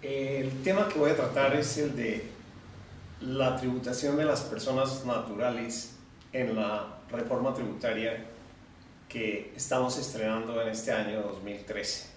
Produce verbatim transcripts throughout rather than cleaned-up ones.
El tema que voy a tratar es el de la tributación de las personas naturales en la reforma tributaria que estamos estrenando en este año dos mil trece.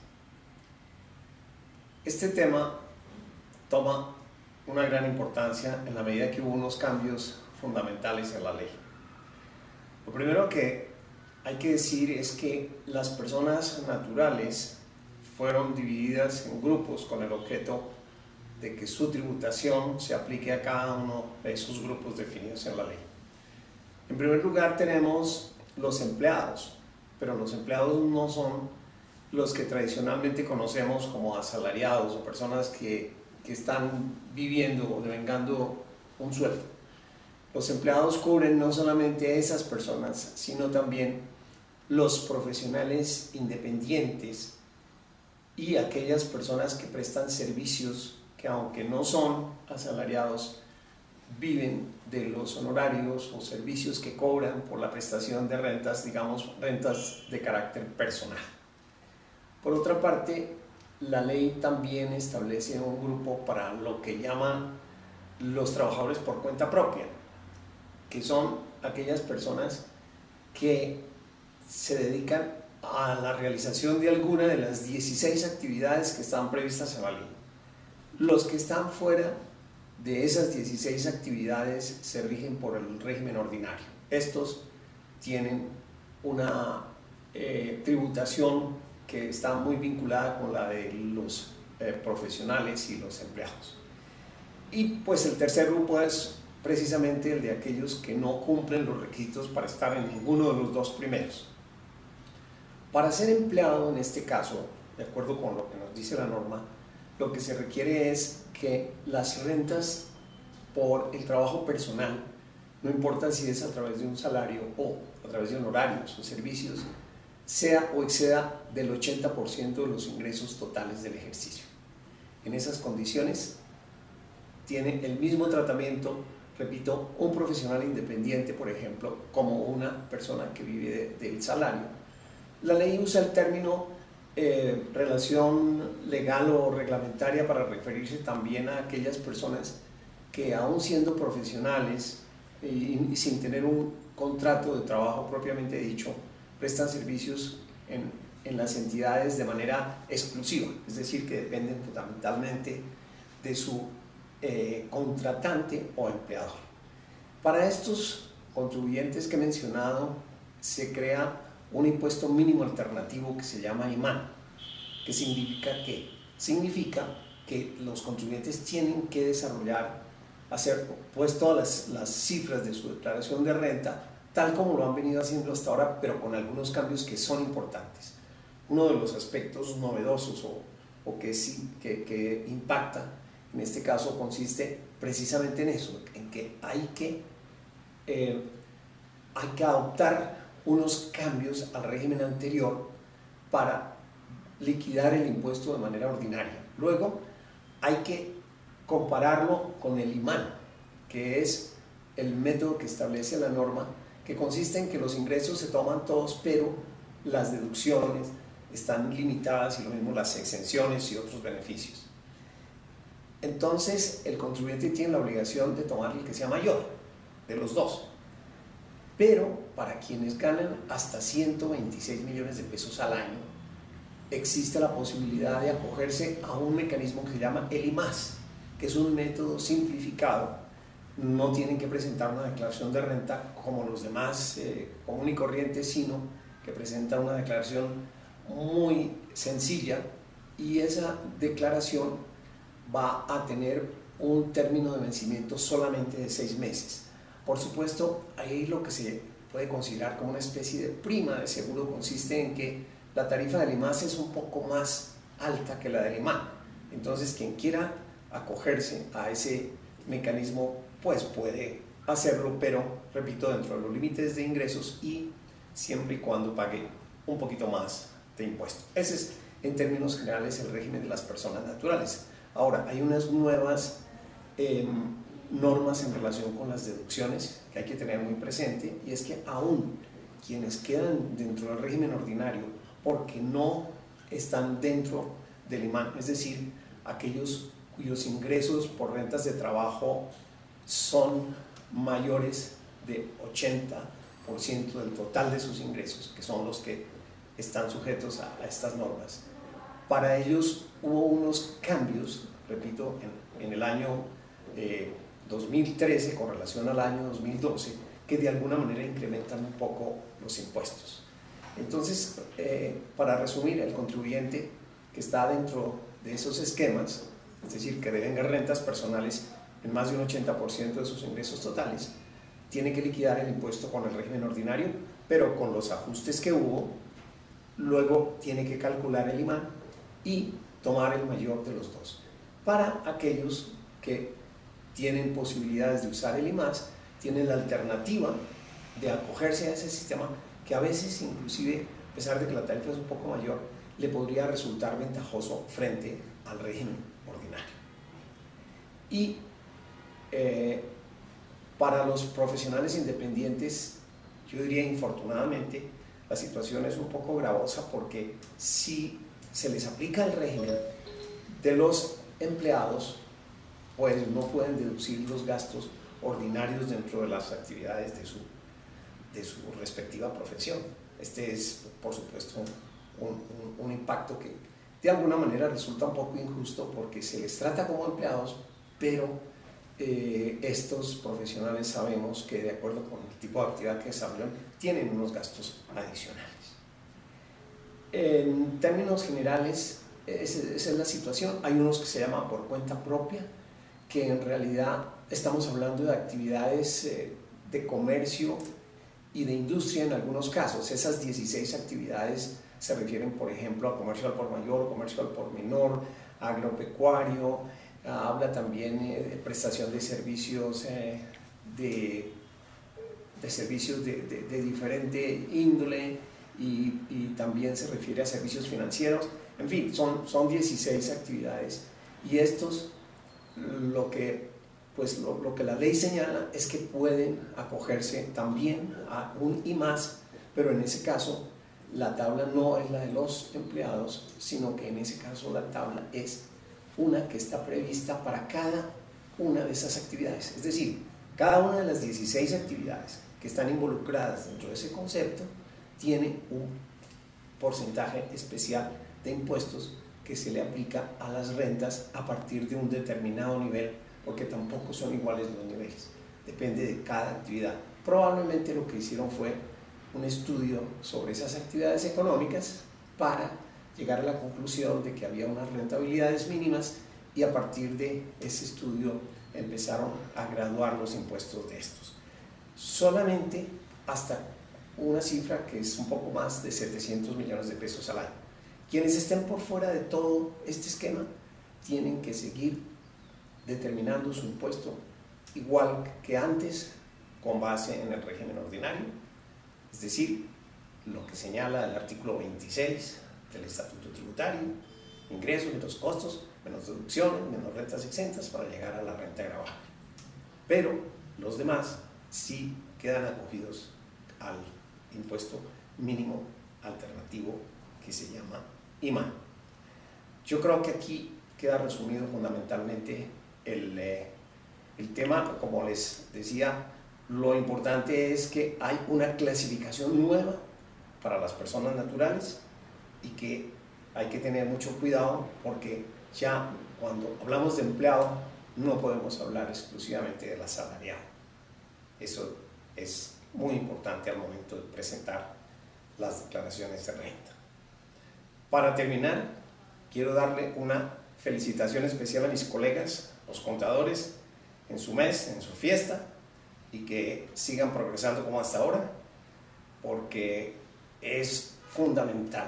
Este tema toma una gran importancia en la medida que hubo unos cambios fundamentales en la ley. Lo primero que hay que decir es que las personas naturales fueron divididas en grupos con el objeto de que su tributación se aplique a cada uno de esos grupos definidos en la ley. En primer lugar tenemos los empleados, pero los empleados no son los que tradicionalmente conocemos como asalariados o personas que, que están viviendo o devengando un sueldo. Los empleados cubren no solamente a esas personas, sino también los profesionales independientes y aquellas personas que prestan servicios que, aunque no son asalariados, viven de los honorarios o servicios que cobran por la prestación de rentas, digamos, rentas de carácter personal. Por otra parte, la ley también establece un grupo para lo que llaman los trabajadores por cuenta propia, que son aquellas personas que se dedican a la realización de alguna de las dieciséis actividades que están previstas en la ley. Los que están fuera de esas dieciséis actividades se rigen por el régimen ordinario. Estos tienen una eh, tributación que está muy vinculada con la de los eh, profesionales y los empleados. Y pues el tercer grupo es precisamente el de aquellos que no cumplen los requisitos para estar en ninguno de los dos primeros. Para ser empleado en este caso, de acuerdo con lo que nos dice la norma, lo que se requiere es que las rentas por el trabajo personal, no importa si es a través de un salario o a través de honorarios o servicios, sea o exceda del ochenta por ciento de los ingresos totales del ejercicio. En esas condiciones tiene el mismo tratamiento, repito, un profesional independiente, por ejemplo, como una persona que vive de, del salario. La ley usa el término eh, relación legal o reglamentaria para referirse también a aquellas personas que, aun siendo profesionales y, y sin tener un contrato de trabajo propiamente dicho, prestan servicios en, en las entidades de manera exclusiva, es decir, que dependen fundamentalmente de su eh, contratante o empleador. Para estos contribuyentes que he mencionado se crea un impuesto mínimo alternativo que se llama IMAN, que significa que, significa que los contribuyentes tienen que desarrollar, hacer pues todas las, las cifras de su declaración de renta, tal como lo han venido haciendo hasta ahora, pero con algunos cambios que son importantes. Uno de los aspectos novedosos o, o que, sí, que, que impacta en este caso consiste precisamente en eso, en que hay que, eh, hay que adoptar unos cambios al régimen anterior para liquidar el impuesto de manera ordinaria. Luego hay que compararlo con el IMAN, que es el método que establece la norma, que consiste en que los ingresos se toman todos, pero las deducciones están limitadas y lo mismo las exenciones y otros beneficios. Entonces el contribuyente tiene la obligación de tomar el que sea mayor de los dos. Pero para quienes ganan hasta ciento veintiséis millones de pesos al año, existe la posibilidad de acogerse a un mecanismo que se llama el I M A S, que es un método simplificado. No tienen que presentar una declaración de renta como los demás eh, común y corriente, sino que presentan una declaración muy sencilla y esa declaración va a tener un término de vencimiento solamente de seis meses. Por supuesto, ahí lo que se puede considerar como una especie de prima de seguro consiste en que la tarifa del I M A S es un poco más alta que la del IMAN. Entonces, quien quiera acogerse a ese mecanismo, pues puede hacerlo, pero, repito, dentro de los límites de ingresos y siempre y cuando pague un poquito más de impuesto. Ese es, en términos generales, el régimen de las personas naturales. Ahora, hay unas nuevas eh, normas en relación con las deducciones que hay que tener muy presente, y es que aún quienes quedan dentro del régimen ordinario porque no están dentro del IMAN, es decir, aquellos cuyos ingresos por rentas de trabajo son mayores de ochenta por ciento del total de sus ingresos, que son los que están sujetos a, a estas normas. Para ellos hubo unos cambios, repito, en, en el año eh, dos mil trece con relación al año dos mil doce, que de alguna manera incrementan un poco los impuestos. Entonces, eh, para resumir, el contribuyente que está dentro de esos esquemas, es decir, que devenga rentas personales en más de un ochenta por ciento de sus ingresos totales, tiene que liquidar el impuesto con el régimen ordinario, pero con los ajustes que hubo, luego tiene que calcular el I M A y tomar el mayor de los dos. Para aquellos que tienen posibilidades de usar el I M A S, tienen la alternativa de acogerse a ese sistema, que a veces inclusive, a pesar de que la tarifa es un poco mayor, le podría resultar ventajoso frente al régimen ordinario. Y eh, para los profesionales independientes, yo diría infortunadamente, la situación es un poco gravosa, porque si se les aplica el régimen de los empleados, pues no pueden deducir los gastos ordinarios dentro de las actividades de su, de su respectiva profesión. Este es, por supuesto, un, un, un impacto que de alguna manera resulta un poco injusto, porque se les trata como empleados, pero eh, estos profesionales sabemos que, de acuerdo con el tipo de actividad que desarrollan, tienen unos gastos adicionales. En términos generales, esa es la situación. Hay unos que se llaman por cuenta propia, que en realidad estamos hablando de actividades eh, de comercio y de industria en algunos casos. Esas dieciséis actividades se refieren, por ejemplo, a comercio al por mayor, comercio al por menor, agropecuario, ah, habla también eh, de prestación de servicios, eh, de, de servicios de, de, de diferente índole, y, y también se refiere a servicios financieros. En fin, son, son dieciséis actividades, y estos, lo que, pues, lo, lo que la ley señala es que pueden acogerse también a un I M A S, pero en ese caso la tabla no es la de los empleados, sino que en ese caso la tabla es una que está prevista para cada una de esas actividades. Es decir, cada una de las dieciséis actividades que están involucradas dentro de ese concepto tiene un porcentaje especial de impuestos que se le aplica a las rentas a partir de un determinado nivel, porque tampoco son iguales los niveles, depende de cada actividad. Probablemente lo que hicieron fue un estudio sobre esas actividades económicas para llegar a la conclusión de que había unas rentabilidades mínimas, y a partir de ese estudio empezaron a graduar los impuestos de estos. Solamente hasta una cifra que es un poco más de setecientos millones de pesos al año. Quienes estén por fuera de todo este esquema tienen que seguir determinando su impuesto igual que antes, con base en el régimen ordinario, es decir, lo que señala el artículo veintiséis del Estatuto Tributario: ingresos menos costos, menos deducciones, menos rentas exentas, para llegar a la renta gravable. Pero los demás sí quedan acogidos al impuesto mínimo alternativo, que se llama I M A. Yo creo que aquí queda resumido fundamentalmente el, eh, el tema. Como les decía, lo importante es que hay una clasificación nueva para las personas naturales, y que hay que tener mucho cuidado, porque ya cuando hablamos de empleado no podemos hablar exclusivamente del asalariado. Eso es muy importante al momento de presentar las declaraciones de renta. Para terminar, quiero darle una felicitación especial a mis colegas, los contadores, en su mes, en su fiesta, y que sigan progresando como hasta ahora, porque es fundamental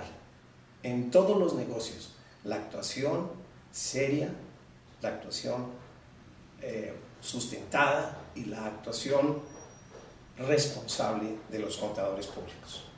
en todos los negocios la actuación seria, la actuación eh, sustentada y la actuación responsable de los contadores públicos.